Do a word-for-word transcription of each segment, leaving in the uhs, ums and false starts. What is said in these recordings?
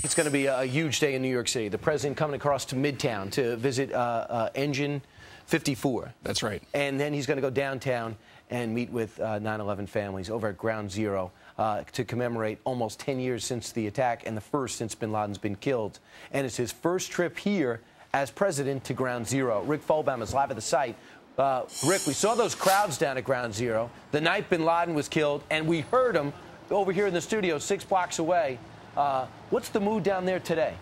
it's going to be a huge day in New York City. The president coming across to Midtown to visit uh, uh, Engine fifty-four. That's right. And then he's going to go downtown and meet with nine eleven uh, families over at Ground Zero uh, to commemorate almost ten years since the attack and the first since bin Laden's been killed. And it's his first trip here as president to Ground Zero. Rick Folbaum is live at the site. Uh, Rick, we saw those crowds down at Ground Zero the night bin Laden was killed, and we heard them over here in the studio six blocks away. Uh, what's the mood down there today?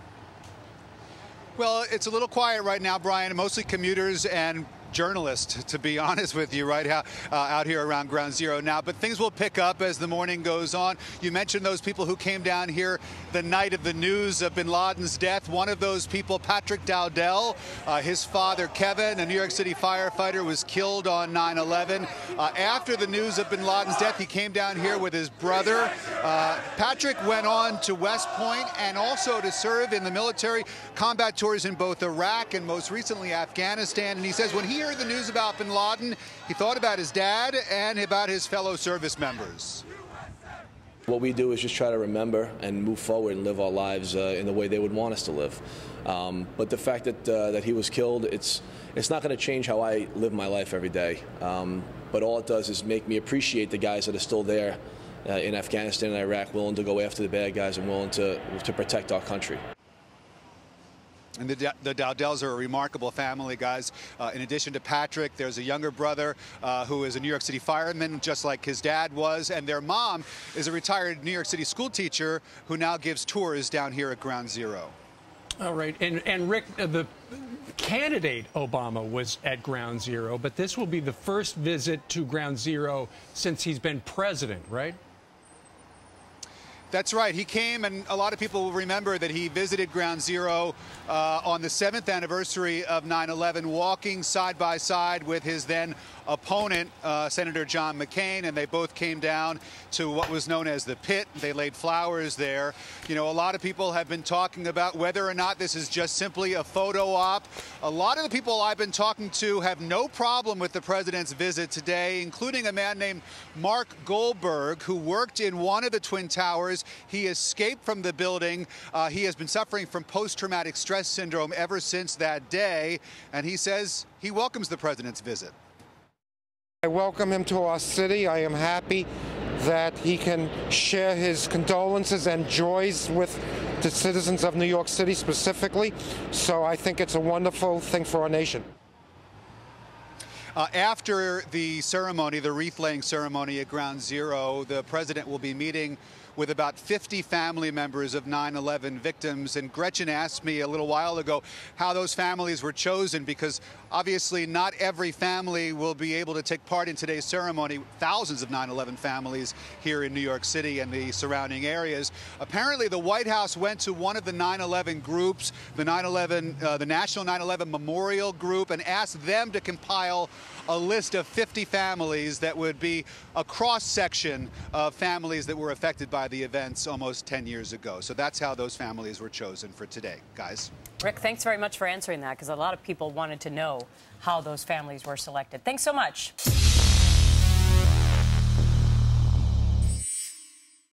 Well, it's a little quiet right now, Brian, mostly commuters and journalists, to be honest with you, right uh, out here around Ground Zero now. But things will pick up as the morning goes on. You mentioned those people who came down here the night of the news of bin Laden's death. One of those people, Patrick Dowdell, uh, his father, Kevin, a New York City firefighter, was killed on nine eleven. Uh, after the news of bin Laden's death, he came down here with his brother. Uh, Patrick went on to West Point and also to serve in the military combat tours in both Iraq and most recently Afghanistan. And he says when he heard the news about bin Laden, he thought about his dad and about his fellow service members. What we do is just try to remember and move forward and live our lives uh, in the way they would want us to live. Um, but the fact that uh, that he was killed, it's it's not going to change how I live my life every day. Um, but all it does is make me appreciate the guys that are still there uh, in Afghanistan and Iraq, willing to go after the bad guys and willing to to protect our country. And the, the Dowdells are a remarkable family, guys. Uh, in addition to Patrick, there's a younger brother uh, who is a New York City fireman, just like his dad was. And their mom is a retired New York City school teacher who now gives tours down here at Ground Zero. All right. And, and Rick, uh, the candidate Obama was at Ground Zero, but this will be the first visit to Ground Zero since he's been president, right? That's right. He came, and a lot of people will remember that he visited Ground Zero uh, on the seventh anniversary of nine eleven, walking side by side with his then opponent, uh, Senator John McCain, and they both came down to what was known as the pit. They laid flowers there. You know, a lot of people have been talking about whether or not this is just simply a photo op. A lot of the people I've been talking to have no problem with the president's visit today, including a man named Mark Goldberg, who worked in one of the Twin Towers. He escaped from the building. Uh, he has been suffering from post-traumatic stress syndrome ever since that day, and he says he welcomes the president's visit. I welcome him to our city. I am happy that he can share his condolences and joys with the citizens of New York City specifically. So I think it's a wonderful thing for our nation. Uh, after the ceremony, the wreath-laying ceremony at Ground Zero, the president will be meeting with about fifty family members of nine eleven victims. And Gretchen asked me a little while ago how those families were chosen, because obviously not every family will be able to take part in today's ceremony. Thousands of nine eleven families here in New York City and the surrounding areas. Apparently, the White House went to one of the nine eleven groups, the nine eleven, uh, the National nine eleven Memorial Group, and asked them to compile a list of fifty families that would be a cross-section of families that were affected by the events almost ten years ago. So that's how those families were chosen for today, guys. Rick, thanks very much for answering that, because a lot of people wanted to know how those families were selected. Thanks so much.